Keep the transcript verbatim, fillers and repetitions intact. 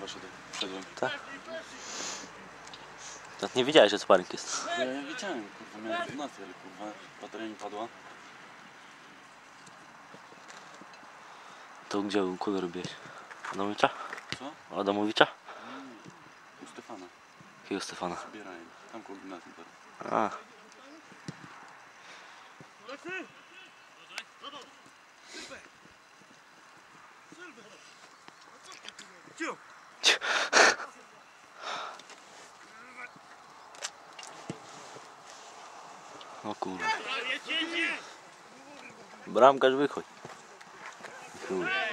chyba szedłem. Tak? To nie wiedziałeś, że sparing jest. Ja, ja wiedziałem, kurwa, miałem dwunastkę, ale kurwa, bateria mi padła. To gdzie, u kogo robiłeś? Adamowicza? Co? Adamowicza? Mm, u Stefana. Jakiego Stefana? Zbierałem. Tam koło gimnazjum teraz. A. O kurwa. Bramkarz wychodź. Kurwa.